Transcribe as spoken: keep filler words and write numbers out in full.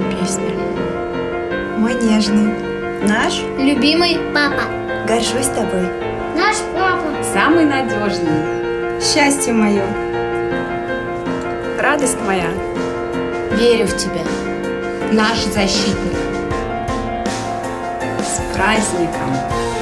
песня. Мой нежный, наш любимый папа, горжусь тобой. Наш папа, самый надежный. Счастье мое, радость моя. Верю в тебя. Наш защитник. С праздником!